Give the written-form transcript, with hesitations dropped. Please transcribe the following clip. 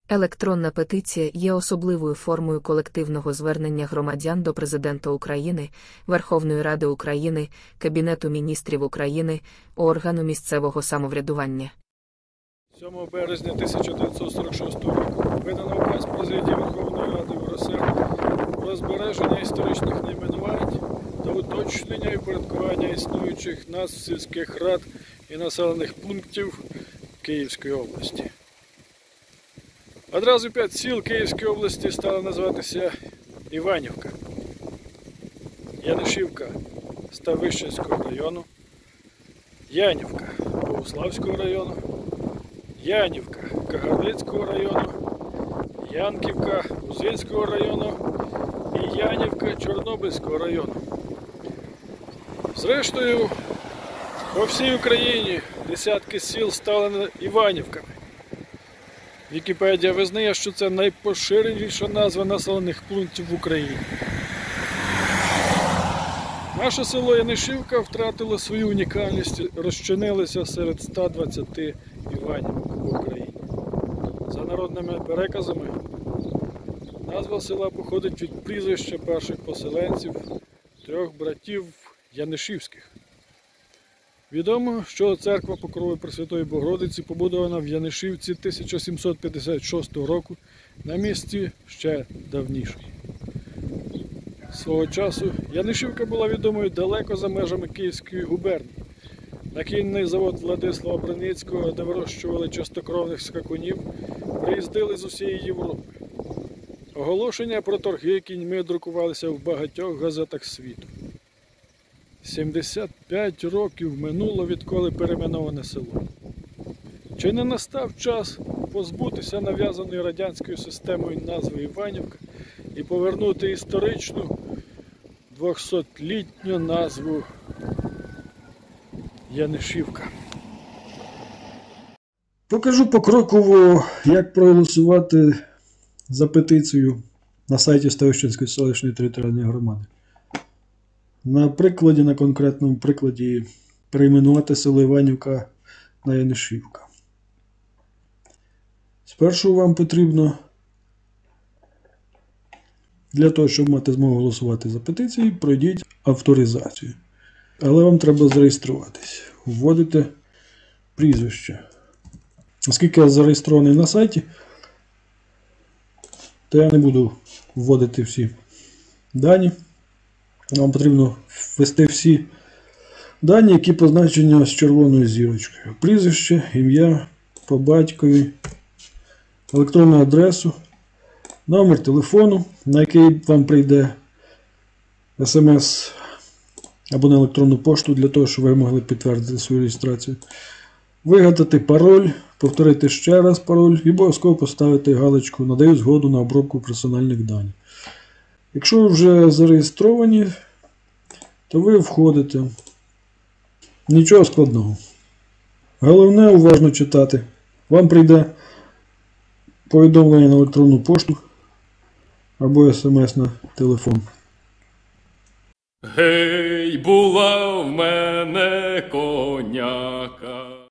Електронна петиція є особливою формою колективного звернення громадян до Президента України, Верховної Ради України, Кабінету міністрів України, органу місцевого самоврядування. 7 березня 1946 року видано указ Президії Верховної Ради УРСР про збереження історичних найменувань та уточнення і впорядкування існуючих назв сільських рад і населених пунктів Київської області. Одразу 5 сіл Київської області стали називатися Іванівка, Янишівка Ставищенського району, Янівка Богуславського району, Янівка Кагарлицького району, Янківка Узинського району і Янівка Чорнобильського району. Зрештою, по всій Україні десятки сіл стали Іванівками. Вікіпедія визнає, що це найпоширеніша назва населених пунктів в Україні. Наше село Янишівка втратило свою унікальність і розчинилося серед 120 Іванівок в Україні. За народними переказами, назва села походить від прізвища перших поселенців, 3 братів Янишівських. Відомо, що церква Покрови Пресвятої Богородиці побудована в Янишівці 1756 року на місці ще давнішої. Свого часу Янишівка була відомою далеко за межами Київської губернії. На кінний завод Владислава Браницького, де вирощували чистокровних скакунів, приїздили з усієї Європи. Оголошення про торги кіньми друкувалися в багатьох газетах світу. 75 років минуло, відколи перейменоване село. Чи не настав час позбутися нав'язаної радянською системою назви Іванівка і повернути історичну 200-літню назву Янишівка? Покажу покроково, як проголосувати за петицію на сайті Ставищенської селищної територіальної громади. На конкретному прикладі перейменувати село Іванівка на Янишівка. Спершу вам потрібно, для того, щоб мати змогу голосувати за петицію, пройдіть авторизацію. Але вам треба зареєструватись. Вводите прізвище. Оскільки я зареєстрований на сайті, то я не буду вводити всі дані. Вам потрібно ввести всі дані, які позначені з червоною зірочкою. Прізвище, ім'я, по батькові, електронну адресу, номер телефону, на який вам прийде смс або на електронну пошту, для того, щоб ви могли підтвердити свою реєстрацію. Вигадати пароль, повторити ще раз пароль і обов'язково поставити галочку «Надаю згоду на обробку персональних даних». Якщо ви вже зареєстровані, то ви входите. Нічого складного. Головне уважно читати. Вам прийде повідомлення на електронну пошту або смс на телефон. Гей, була в мене коняка.